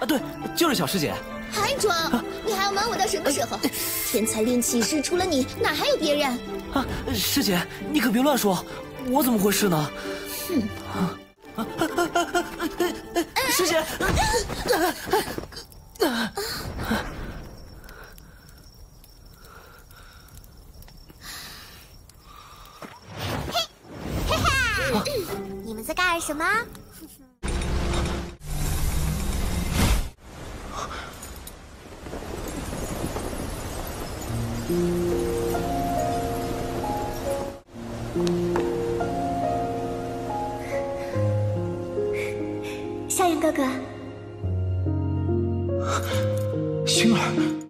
啊，对，就是小师姐。 还装？你还要瞒我到什么时候？天才炼气师除了你，哪还有别人？ 啊，师姐，你可别乱说，我怎么会是呢？ 哼！ 师姐。 你们在干什么？ 夏阳哥哥， 星儿。